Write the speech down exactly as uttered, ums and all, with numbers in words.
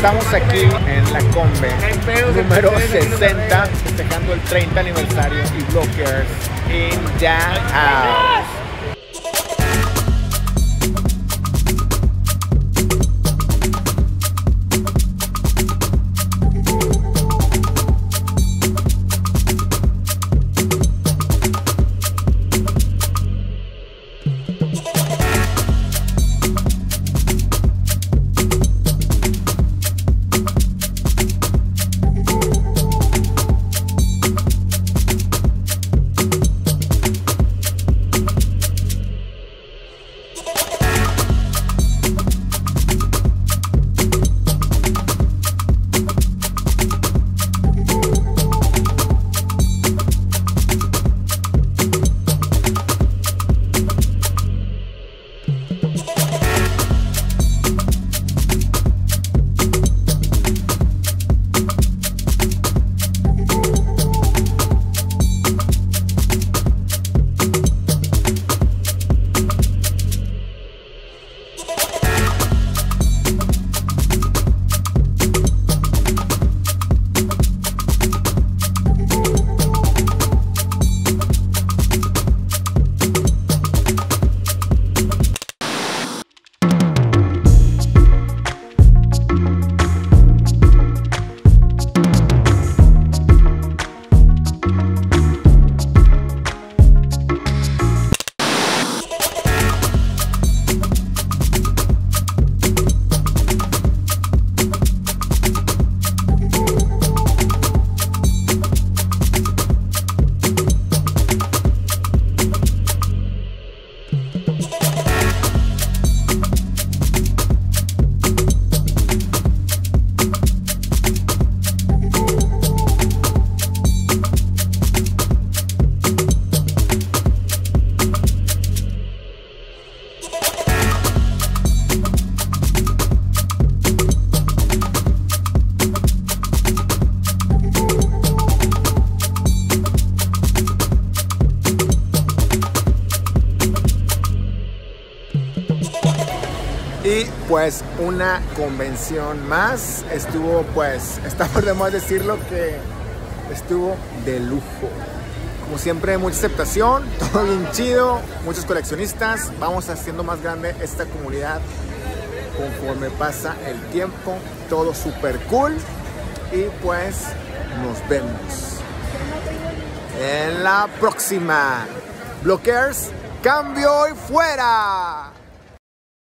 Estamos aquí en la Combe número sesenta, festejando el treinta aniversario y Blockers in the house. Y pues una convención más, estuvo pues, está por demás decirlo que estuvo de lujo. Como siempre, mucha aceptación, todo bien chido, muchos coleccionistas, vamos haciendo más grande esta comunidad conforme pasa el tiempo, todo súper cool y pues nos vemos en la próxima. Blockers, cambio y fuera.